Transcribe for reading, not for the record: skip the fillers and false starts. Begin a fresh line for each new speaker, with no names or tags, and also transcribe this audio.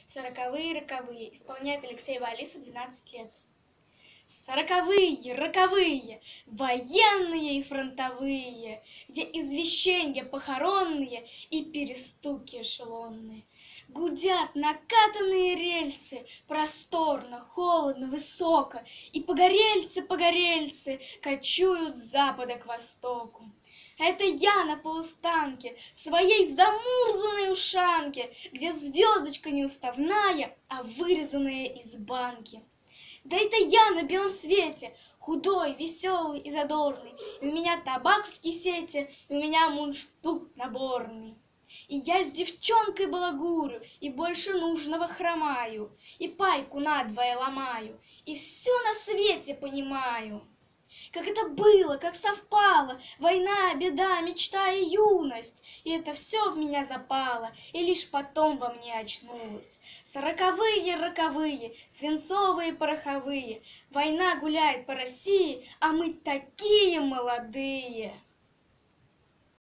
Сороковые, роковые. Исполняет Алексеева Алиса, 12 лет. Сороковые, роковые, военные и фронтовые, где извещения похоронные и перестуки эшелонные. Гудят накатанные рельсы, просторно, холодно, высоко, и погорельцы кочуют с запада к востоку. Это я на полустанке, своей замурзанной ушанке, где звездочка неуставная, а вырезанная из банки. Да это я на белом свете, худой, веселый и задорный, и у меня табак в кисете, и у меня мундштук наборный. И я с девчонкой балагурю, и больше нужного хромаю, и пайку надвое ломаю, и все на свете понимаю. Как это было, как совпало, война, беда, мечта и юность. И это все в меня запало, и лишь потом во мне очнулось. Сороковые, роковые, свинцовые, пороховые. Война гуляет по России, а мы такие молодые.